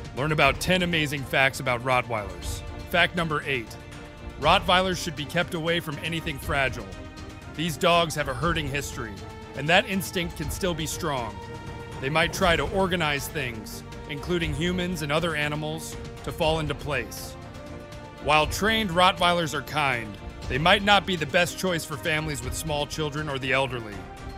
Learn about 10 amazing facts about Rottweilers. Fact number 8. Rottweilers should be kept away from anything fragile. These dogs have a herding history, and that instinct can still be strong. They might try to organize things, including humans and other animals, to fall into place. While trained Rottweilers are kind, they might not be the best choice for families with small children or the elderly.